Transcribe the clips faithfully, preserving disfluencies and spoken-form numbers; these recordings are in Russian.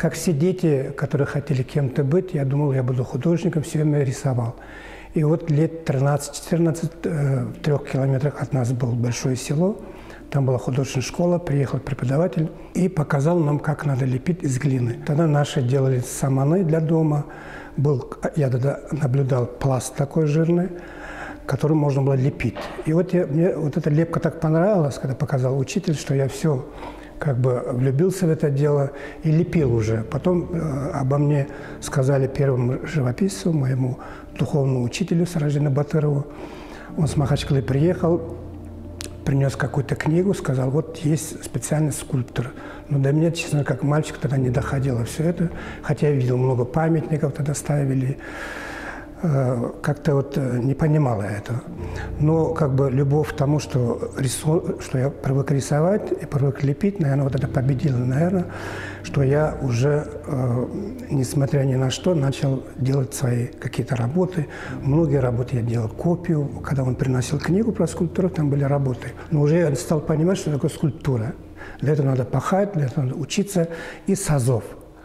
Как все дети, которые хотели кем-то быть, я думал, я буду художником, все время рисовал. И вот лет тринадцать-четырнадцать, э, в трех километрах от нас было большое село, там была художественная школа, приехал преподаватель и показал нам, как надо лепить из глины. Тогда наши делали саманы для дома, был, я тогда наблюдал пласт такой жирный, которым можно было лепить. И вот я, мне вот эта лепка так понравилась, когда показал учитель, что я все как бы влюбился в это дело и лепил уже. Потом э, обо мне сказали первому живописцу, моему духовному учителю Сираждину Батырову. Он с Махачкалы приехал, принес какую-то книгу, сказал, вот есть специальный скульптор. Но до меня, честно, как мальчик тогда не доходило все это. Хотя я видел много памятников тогда ставили. Как-то вот не понимала этого. Но как бы любовь к тому, что, рису... что я привык рисовать и привык лепить, наверное, вот это победило, наверное, что я уже, э, несмотря ни на что, начал делать свои какие-то работы. Многие работы я делал копию. Когда он приносил книгу про скульптуру, там были работы. Но уже я стал понимать, что такое скульптура. Для этого надо пахать, для этого надо учиться из азов.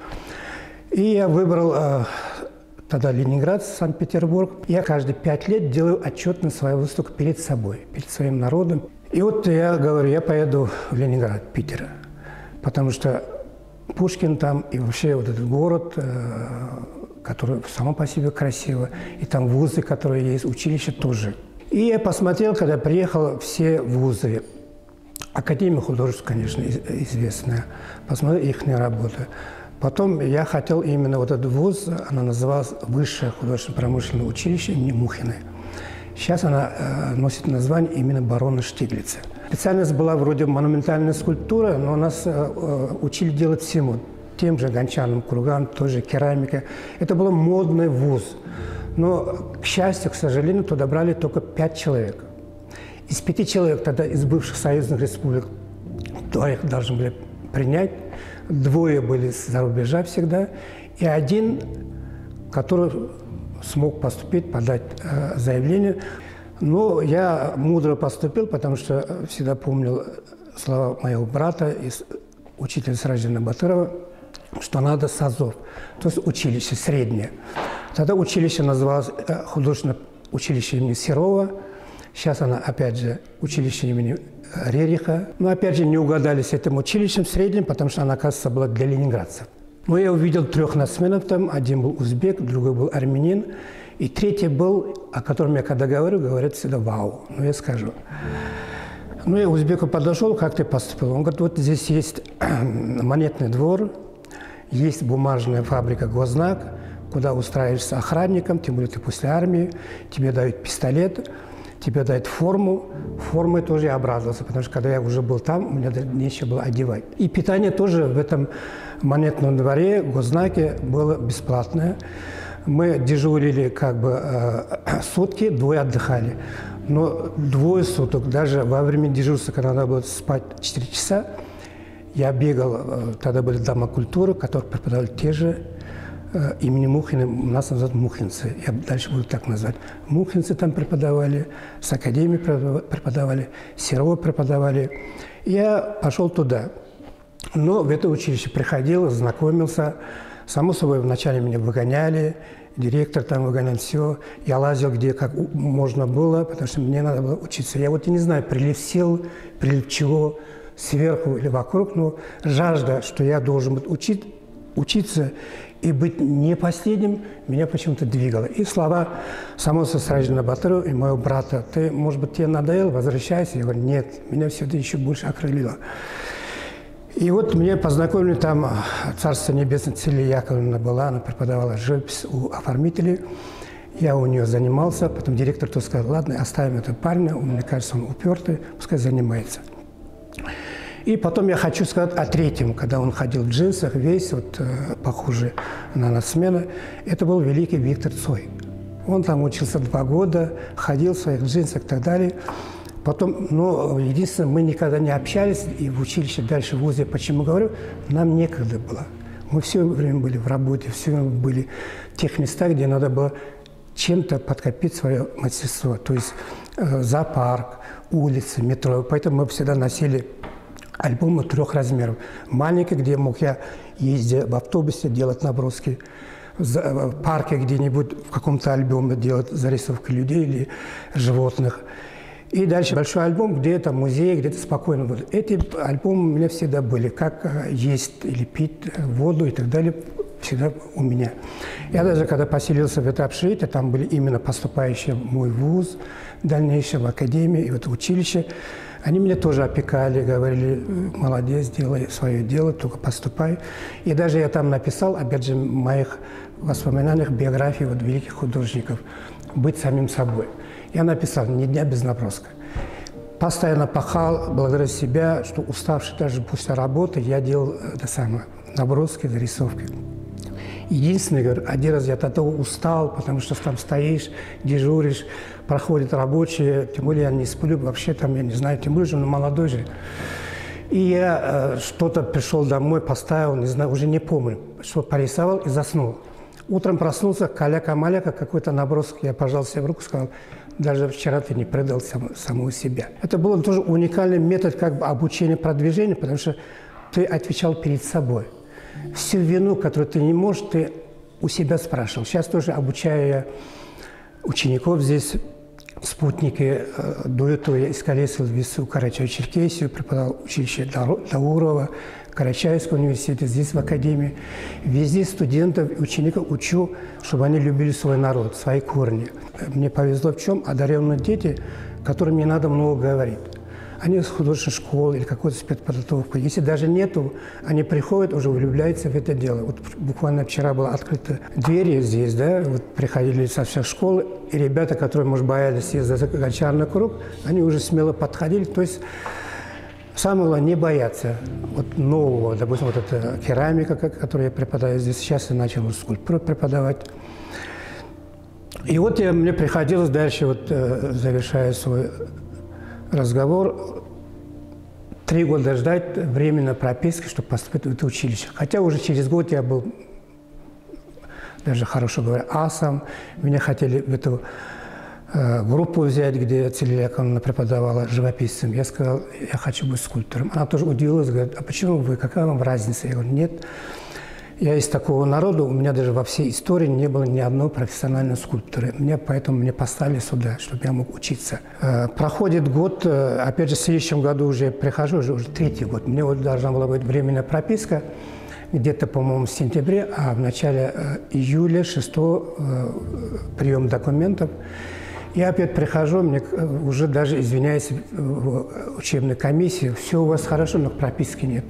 И я выбрал... Э, Тогда Ленинград, Санкт-Петербург. Я каждые пять лет делаю отчет на свою выставку перед собой, перед своим народом. И вот я говорю, я поеду в Ленинград, Питер, потому что Пушкин там и вообще вот этот город, который само по себе красиво, и там вузы, которые есть, училища тоже. И я посмотрел, когда приехал, все вузы. Академия художеств, конечно, известная. Посмотрел их работы. Потом я хотел именно вот этот вуз, она называлась Высшее художественно-промышленное училище имени Мухиной. Сейчас она э, носит название именно барона Штиглица. Специальность была вроде монументальная скульптура, но нас э, учили делать всему. Тем же гончарным кругам, той же керамика. Это был модный вуз. Но, к счастью, к сожалению, туда брали только пять человек. Из пяти человек тогда из бывших союзных республик двоих должны были принять. Двое были с-за рубежа всегда, и один, который смог поступить, подать э, заявление. Но я мудро поступил, потому что всегда помнил слова моего брата, из учителя Сираждина Батырова, что надо с азов, то есть училище среднее. Тогда училище называлось э, художественное училище имени Серова. Сейчас она, опять же, училище имени Рериха. Но, опять же, не угадали с этим училищем в среднем, потому что она, оказывается, была для ленинградцев. Но я увидел трех нацменов там. Один был узбек, другой был армянин. И третий был, о котором я когда говорю, говорят всегда «вау». Ну, я скажу. Ну, я узбеку подошел, как ты поступил? Он говорит, вот здесь есть монетный двор, есть бумажная фабрика «Гознак», куда устраиваешься охранником, тем более ты после армии, тебе дают пистолет, тебе дают форму. Формой тоже я обрадовался, потому что когда я уже был там, у меня нечего было одевать. И питание тоже в этом монетном дворе, Гознаке, было бесплатное. Мы дежурили как бы э, сутки, двое отдыхали. Но двое суток, даже во время дежурства, когда надо было спать четыре часа, я бегал, э, тогда были дома культуры, которые преподавали те же э, имени Мухиной, нас называют мухинцы, я дальше буду так назвать. Мухинцы там преподавали, с академией преподавали, Серова преподавали. Я пошел туда. Но в это училище приходил, знакомился. Само собой, вначале меня выгоняли, директор там выгонял, все. Я лазил, где как можно было, потому что мне надо было учиться. Я вот и не знаю, прилив сил, прилив чего, сверху или вокруг, но жажда, что я должен быть учить, учиться и быть не последним, меня почему-то двигало. И слова самого Сираждина Батырова и моего брата: «Ты, может быть, тебе надоело, возвращайся». Я говорю: нет, меня все это еще больше окрылило. И вот меня познакомили там, Царство Небесное, Целия Яковлевна была, она преподавала живопись у оформителей. Я у нее занимался, потом директор то сказал: ладно, оставим этого парня, мне кажется, он упертый, пускай занимается. И потом я хочу сказать о третьем, когда он ходил в джинсах, весь вот похожий на нацмена. Это был великий Виктор Цой. Он там учился два года, ходил в своих джинсах и так далее. Потом, ну, единственное, мы никогда не общались, и в училище дальше, в вузе, почему говорю, нам некогда было. Мы все время были в работе, все время были в тех местах, где надо было чем-то подкопить свое мастерство. То есть э, зоопарк, улицы, метро. Поэтому мы всегда носили альбомы трех размеров. Маленький, где мог я ездить в автобусе, делать наброски. В парке где-нибудь в каком-то альбоме делать зарисовки людей или животных. И дальше большой альбом, где-то музей, где-то спокойно будет. Эти альбомы у меня всегда были, как есть или пить воду и так далее, всегда у меня. Я даже когда поселился в это общежитие, там были именно поступающие в мой вуз, дальнейшее в академию и вот в училище. Они меня тоже опекали, говорили: молодец, делай свое дело, только поступай. И даже я там написал, опять же, в моих воспоминаниях, биографии вот великих художников, быть самим собой. Я написал: ни дня без наброска. Постоянно пахал, благодаря себя, что уставший даже после работы, я делал это самое, наброски, зарисовки. Единственное, говорю, один раз я тогда устал, потому что там стоишь, дежуришь, проходят рабочие, тем более я не сплю, вообще там, я не знаю, тем более же, он молодой же. И я э, что-то пришел домой, поставил, не знаю, уже не помню, что порисовал и заснул. Утром проснулся, каляка-маляка, какой-то набросок, я пожал себе в руку, сказал: даже вчера ты не предал сам, самого себя. Это был тоже уникальный метод как бы обучения продвижения, потому что ты отвечал перед собой. Всю вину, которую ты не можешь, ты у себя спрашивал. Сейчас тоже обучаю учеников здесь, спутники. До этого я из Колесова вез в Карачаево-Черкесию, преподавал училище Даурова, Карачаевского университета, здесь в академии. Везде студентов и учеников учу, чтобы они любили свой народ, свои корни. Мне повезло в чем? Одаренные дети, которым не надо много говорить. Они с художественной школы или какой-то спецподготовкой. Если даже нету, они приходят, уже влюбляются в это дело. Вот буквально вчера была открыта двери здесь, да, вот приходили со всех школ, и ребята, которые, может, боялись съездить за гончарный круг, они уже смело подходили. То есть самое главное — не бояться вот нового, допустим, вот эта керамика, которую я преподаю здесь. Сейчас я начал скульптуру преподавать. И вот я, мне приходилось дальше, вот, завершая свой разговор, три года ждать временной прописки, чтобы поступить в это училище. Хотя уже через год я был, даже хорошо говоря, асом. Меня хотели в эту э, группу взять, где Целия Яковлевна преподавала живописцем. Я сказал: я хочу быть скульптором. Она тоже удивилась, говорит: а почему вы, какая вам разница? Я говорю: нет. Я из такого народа, у меня даже во всей истории не было ни одного профессионального скульптора. Меня, поэтому меня поставили сюда, чтобы я мог учиться. Проходит год, опять же, в следующем году уже прихожу, уже, уже третий год. Мне вот должна была быть временная прописка, где-то, по-моему, в сентябре, а в начале июля, шестого, прием документов. Я опять прихожу, мне уже даже, извиняюсь, в учебной комиссии: все у вас хорошо, но прописки нету.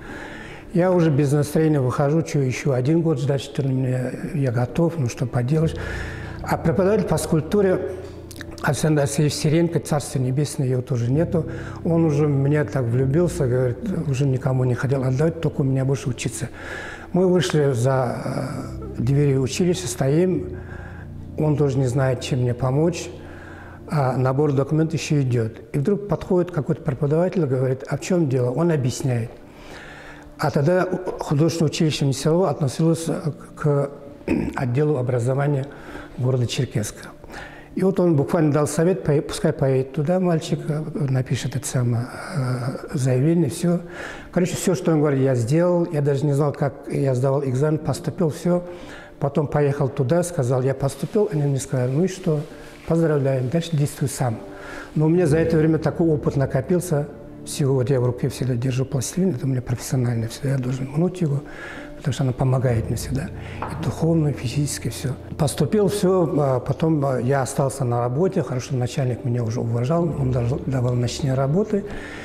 Я уже без настроения выхожу, что еще один год ждать, что мне, я готов, ну что поделаешь. А преподаватель по скульптуре Александр Алексеевич Сиренко, Царство Небесное, его тоже нету. Он уже в меня так влюбился, говорит, уже никому не хотел отдавать, только у меня больше учиться. Мы вышли за двери училища, стоим, он тоже не знает, чем мне помочь, а набор документов еще идет. И вдруг подходит какой-то преподаватель и говорит: а в чем дело? Он объясняет. А тогда художественное училище Нестерова относилось к отделу образования города Черкесска. И вот он буквально дал совет: пускай поедет туда мальчик, напишет это самое заявление, все. Короче, все, что он говорит, я сделал. Я даже не знал, как я сдавал экзамен, поступил, все. Потом поехал туда, сказал: я поступил. Они мне сказали: ну и что, поздравляем, дальше действуй сам. Но у меня за это время такой опыт накопился. Всего вот я в руке всегда держу пластилин, это у меня профессионально, всегда я должен мнуть его, потому что она помогает мне всегда, и духовно, и физически, все. Поступил, все, потом я остался на работе, хорошо, начальник меня уже уважал, он давал ночные работы.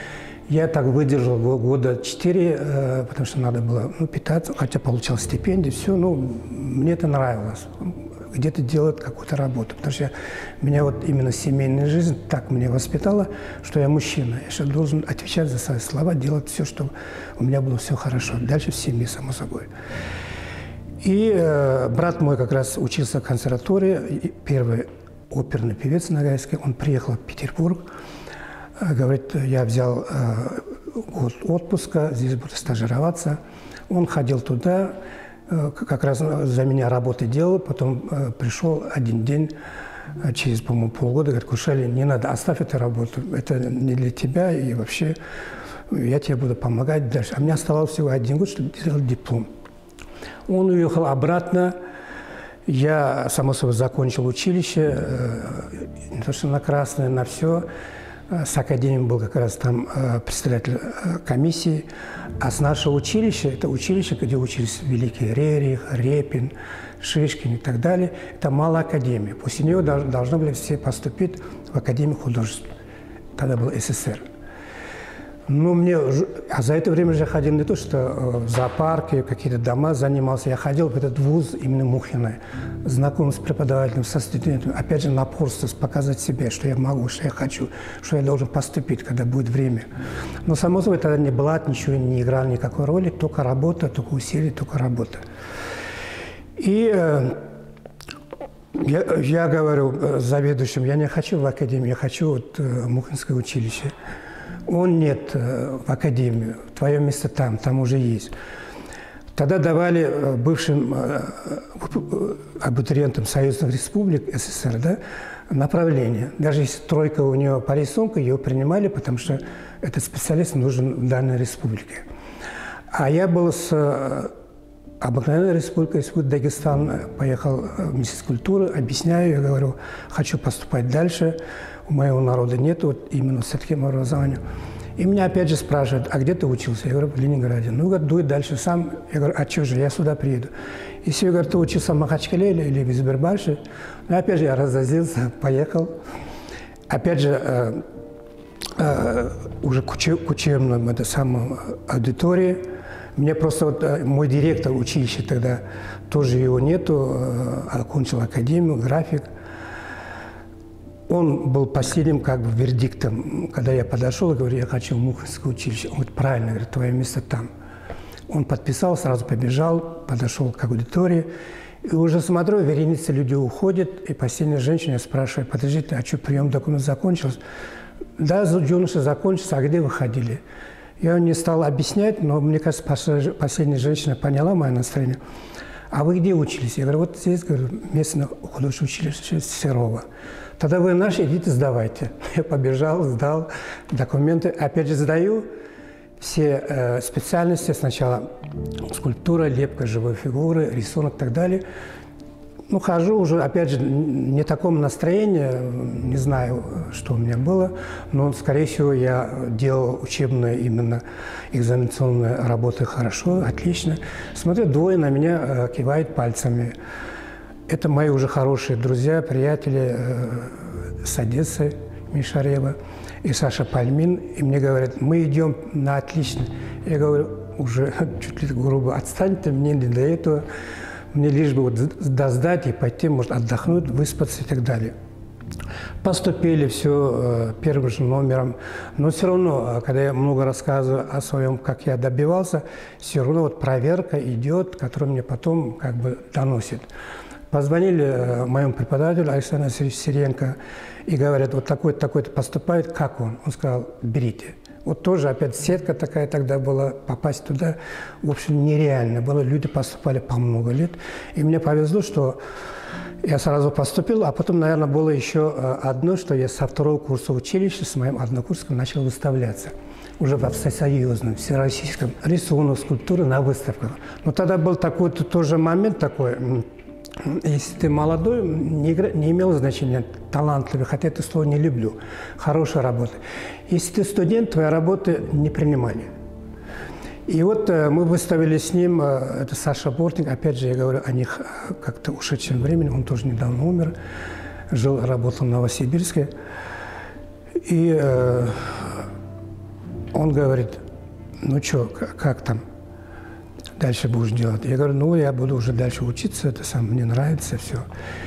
Я так выдержал года четыре, потому что надо было, ну, питаться, хотя получал стипендию, все, ну, мне это нравилось. Где-то делать какую-то работу. Потому что я, меня вот именно семейная жизнь так меня воспитала, что я мужчина. Я сейчас должен отвечать за свои слова, делать все, чтобы у меня было все хорошо. Дальше в семье, само собой. И э, брат мой как раз учился в консерватории, первый оперный певец ногайский. Он приехал в Петербург. Э, говорит: я взял э, год отпуска, здесь буду стажироваться. Он ходил туда, как раз за меня работы делал, потом э, пришел один день, э, через, по-моему, полгода, говорит: Кушали, не надо, оставь эту работу, это не для тебя, и вообще я тебе буду помогать дальше. А мне оставалось всего один год, чтобы сделать диплом. Он уехал обратно. Я, само собой, закончил училище, не то что на красное, на все. С академией был как раз там председатель комиссии. А с нашего училища, это училище, где учились великие Рерих, Репин, Шишкин и так далее, это малая академия. После нее должны были все поступить в Академию художеств. Тогда был СССР. Ну, мне, а за это время же я ходил не то, что в зоопарке, какие-то дома занимался. Я ходил в этот вуз именно Мухиной, знаком с преподавателем, со студентами. Опять же, напорствовать, показать себе, что я могу, что я хочу, что я должен поступить, когда будет время. Но, само собой, тогда не было, ничего не играл никакой роли, только работа, только усилия, только работа. И э, я, я говорю заведующим, я не хочу в академию, я хочу вот, э, Мухинское училище. Он нет в академию, твое место там, там уже есть. Тогда давали бывшим абитуриентам союзных республик СССР, да, направление. Даже если тройка у него по рисунку, ее принимали, потому что этот специалист нужен в данной республике. А я был с обыкновенной республикой, республика Дагестан, поехал в Министерство культуры, объясняю, я говорю, хочу поступать дальше. У моего народа нет вот именно с таким образованием. И меня опять же спрашивают, а где ты учился? Я говорю, в Ленинграде. Ну, говорит, дуй дальше сам. Я говорю, а что же, я сюда приеду. Если, говорит, ты учился в Махачкале или, или в Избербаше, ну, опять же, я разозлился, поехал. Опять же, э, э, уже к, учеб, к учебным, это самой аудитории. Мне просто вот, э, мой директор училища тогда, тоже его нету, э, окончил академию, график. Он был последним как бы вердиктом, когда я подошел и говорю, я хочу в Мухинское училище. Он говорит, правильно, говорит, твое место там. Он подписал, сразу побежал, подошел к аудитории. И уже смотрю, вереница людей уходит, и последняя женщина, я спрашиваю, подождите, а что, прием документов закончился? Да, юноша закончился, а где вы ходили? Я не стал объяснять, но мне кажется, последняя женщина поняла мое настроение. А вы где учились? Я говорю, вот здесь, говорю, местное художественное училище Серова. Тогда вы наши, идите сдавайте. Я побежал, сдал документы. Опять же сдаю все э, специальности. Сначала скульптура, лепка живой фигуры, рисунок и так далее. Ну, хожу уже, опять же, не в таком настроении, не знаю, что у меня было, но, скорее всего, я делал учебные именно экзаменационные работы хорошо, отлично. Смотрю, двое на меня э, кивают пальцами. Это мои уже хорошие друзья, приятели э, с Одессы, Миша Рева и Саша Пальмин. И мне говорят, мы идем на отлично. Я говорю, уже чуть ли грубо, отстаньте, мне не до этого. Мне лишь бы вот сдать и пойти, может, отдохнуть, выспаться и так далее. Поступили все э, первым же номером. Но все равно, когда я много рассказываю о своем, как я добивался, все равно вот проверка идет, которая мне потом как бы доносит. Позвонили моему преподавателю Александру Алексеевичу Сиренко и говорят, вот такой-то, такой-то поступает, как он? Он сказал, берите. Вот тоже опять сетка такая тогда была, попасть туда, в общем, нереально было. Люди поступали по много лет. И мне повезло, что я сразу поступил, а потом, наверное, было еще одно, что я со второго курса училища с моим однокурсником начал выставляться. Уже во всесоюзном, всероссийском рисунок, скульптуры на выставках. Но тогда был такой тоже момент такой. Если ты молодой, не, игра... не имело значения талантливый, хотя это слово не люблю, хорошая работа. Если ты студент, твои работы не принимали. И вот э, мы выставили с ним, э, это Саша Бортник, опять же, я говорю о них как-то ушедшем времени, он тоже недавно умер, жил, работал в Новосибирске. И э, он говорит, ну что, как там? Дальше будешь делать. Я говорю, ну, я буду уже дальше учиться, это сам, мне нравится все.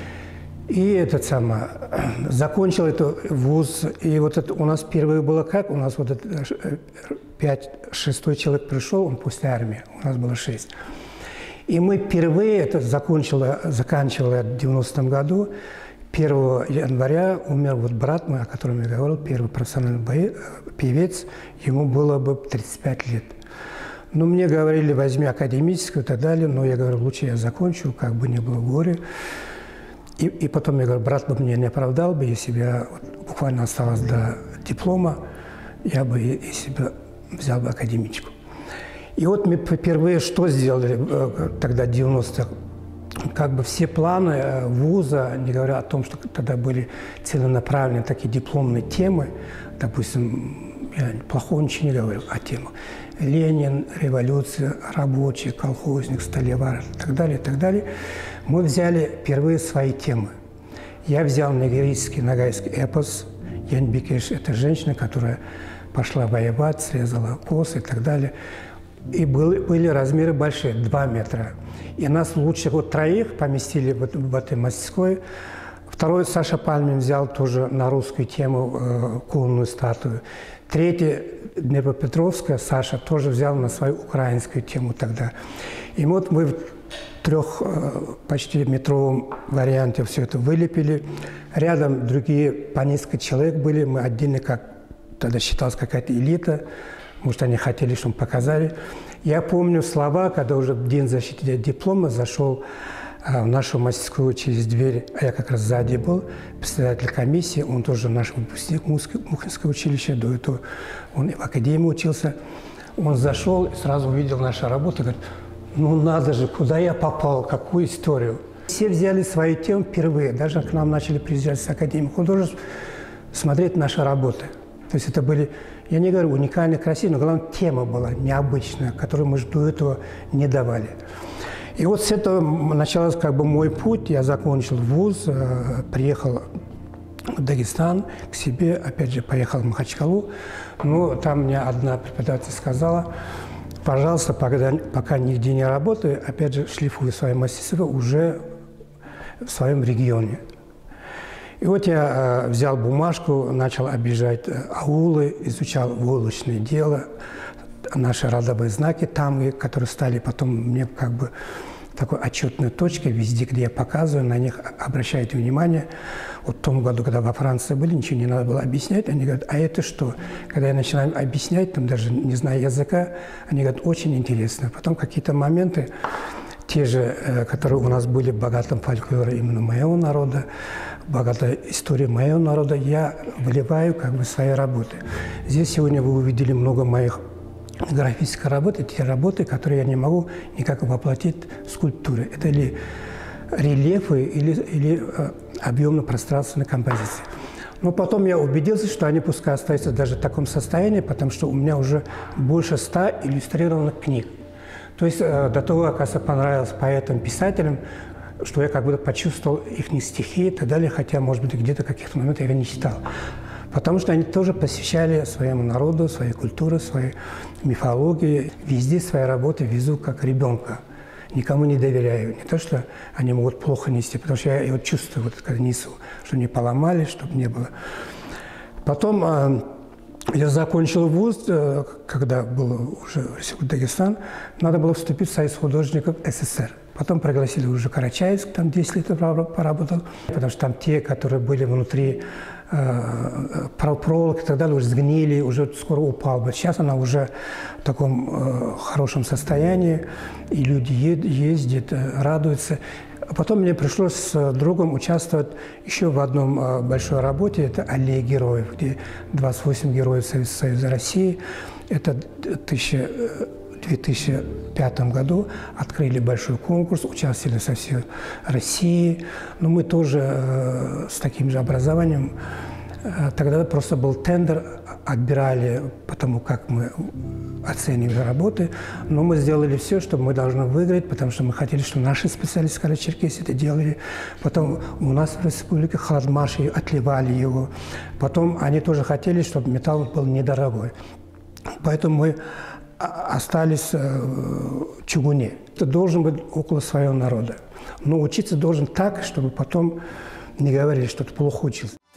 И этот самый, закончил это вуз, и вот это у нас впервые было как, у нас вот это пять, шестой человек пришел, он после армии, у нас было шесть. И мы впервые, это закончило, заканчивало в девяностом году, первого января умер вот брат мой, о котором я говорил, первый профессиональный боец, певец, ему было бы тридцать пять лет. Ну, мне говорили, возьми академическую и так далее, но я говорю, лучше я закончу, как бы не было горя. И, и потом я говорю, брат бы меня не оправдал бы, если бы я вот, буквально осталось до диплома, я бы, если бы взял бы академичку. И вот мы впервые что сделали тогда, в девяностых? Как бы все планы вуза, не говоря о том, что тогда были целенаправленные такие дипломные темы, допустим, я плохого ничего не говорил о темах. Ленин, революция, рабочий, колхозник, столевар и так далее, и так далее. Мы взяли впервые свои темы. Я взял нигерийский ногайский эпос. Янбикеш – это женщина, которая пошла воевать, срезала косы и так далее. И были, были размеры большие, два метра. И нас лучших вот троих поместили в, в этой мастерской. Второй Саша Пальмин взял тоже на русскую тему э, конную статую. Третий, Днепропетровская, Саша тоже взял на свою украинскую тему тогда. И вот мы в трех э, почти метровом варианте все это вылепили. Рядом другие по несколько человек были. Мы отдельно, как тогда считалась какая-то элита. Может, они хотели, чтобы показали. Я помню слова, когда уже в день защиты диплома зашел в нашу мастерскую через дверь, а я как раз сзади был, председатель комиссии, он тоже наш выпускник Мухинского училища, до этого он и в академии учился. Он зашел и сразу увидел нашу работу и говорит, ну надо же, куда я попал, какую историю. Все взяли свои темы впервые, даже к нам начали приезжать с Академии художеств смотреть наши работы. То есть это были, я не говорю уникальные, красивые, но главное, тема была необычная, которую мы до этого не давали. И вот с этого начался как бы мой путь. Я закончил вуз, э, приехал в Дагестан к себе, опять же, поехал в Махачкалу. Но там мне одна преподаватель сказала, пожалуйста, пока, пока нигде не работаю, опять же, шлифую свое мастерство уже в своем регионе. И вот я э, взял бумажку, начал объезжать э, аулы, изучал войлочное дело, наши родовые знаки там, которые стали потом мне как бы такой отчетной точкой везде, где я показываю, на них обращайте внимание. Вот в том году, когда во Франции были, ничего не надо было объяснять, они говорят, а это что? Когда я начинаю объяснять, там даже не зная языка, они говорят, очень интересно. Потом какие-то моменты, те же, которые у нас были в богатом фольклоре именно моего народа, богатая история моего народа, я выливаю как бы свои работы. Здесь сегодня вы увидели много моих графических работ, те работы, которые я не могу никак воплотить в скульптуры. Это ли рельефы или, или объемно-пространственные композиции. Но потом я убедился, что они пускай остаются даже в таком состоянии, потому что у меня уже больше ста иллюстрированных книг. То есть до того, оказывается, понравилось поэтам, писателям, что я как будто почувствовал их стихи и так далее, хотя, может быть, где-то в каких-то моментах я не читал. Потому что они тоже посвящали своему народу, своей культуре, своей мифологии. Везде свои работы везу как ребенка. Никому не доверяю. Не то, что они могут плохо нести, потому что я, я вот чувствую, вот, когда несу, что не поломали, чтобы не было. Потом э, я закончил вуз, э, когда был уже в Дагестан, надо было вступить в Союз художников СССР. Потом пригласили уже Карачаевск, там десять лет поработал, потому что там те, которые были внутри э, проволоки и так далее, уже сгнили, уже скоро упал бы. Сейчас она уже в таком э, хорошем состоянии, и люди ездят, радуются. Потом мне пришлось с другом участвовать еще в одном э, большой работе, это «Аллея героев», где двадцать восемь героев Союза, Союза России. Это тысяча В две тысячи пятом году открыли большой конкурс, участвовали со всей России. Но мы тоже э, с таким же образованием. Э, тогда просто был тендер, отбирали потому, как мы оценивали работы. Но мы сделали все, что мы должны выиграть, потому что мы хотели, чтобы наши специалисты Карачаевске это делали. Потом у нас в республике Халадмаши отливали его. Потом они тоже хотели, чтобы металл был недорогой. Поэтому мы остались в чугуне. Ты должен быть около своего народа. Но учиться должен так, чтобы потом не говорили, что ты плохо учился.